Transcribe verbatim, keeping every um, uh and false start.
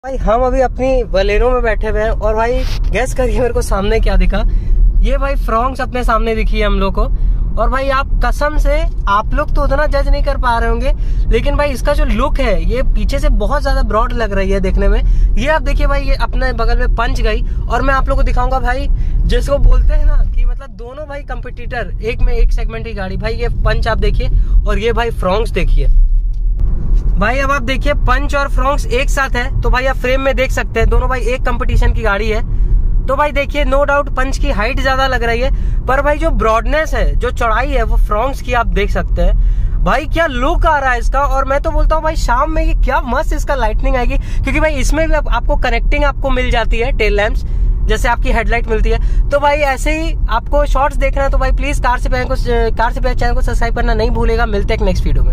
भाई हम अभी अपनी बलेरो में बैठे हुए हैं और भाई गैस करिए मेरे को सामने क्या दिखा। ये भाई फ्रॉन्क्स अपने सामने दिखी है हम लोग को। और भाई आप कसम से आप लोग तो उतना जज नहीं कर पा रहे होंगे, लेकिन भाई इसका जो लुक है ये पीछे से बहुत ज्यादा ब्रॉड लग रही है देखने में। ये आप देखिए भाई, ये अपने बगल में पंच गई और मैं आप लोग को दिखाऊंगा भाई, जिसको बोलते हैं ना कि मतलब दोनों भाई कंपटीटर, एक में एक सेगमेंट की गाड़ी। भाई ये पंच आप देखिए और ये भाई फ्रॉन्क्स देखिए। भाई अब आप देखिए पंच और फ्रॉन्क्स एक साथ है, तो भाई आप फ्रेम में देख सकते हैं दोनों भाई एक कंपटीशन की गाड़ी है। तो भाई देखिए नो डाउट पंच की हाइट ज्यादा लग रही है, पर भाई जो ब्रॉडनेस है, जो चौड़ाई है वो फ्रॉन्क्स की आप देख सकते हैं। भाई क्या लुक आ रहा है इसका। और मैं तो बोलता हूँ भाई शाम में ये क्या मस्त इसका लाइटनिंग आएगी, क्योंकि भाई इसमें भी आप, आपको कनेक्टिंग आपको मिल जाती है टेल लैंप्स, जैसे आपकी हेडलाइट मिलती है। तो भाई ऐसे ही आपको शॉर्ट्स देखना है तो भाई प्लीज कार से पहले कार से पहले चैनल को सब्सक्राइब करना नहीं भूलेगा। मिलते हैं नेक्स्ट वीडियो में।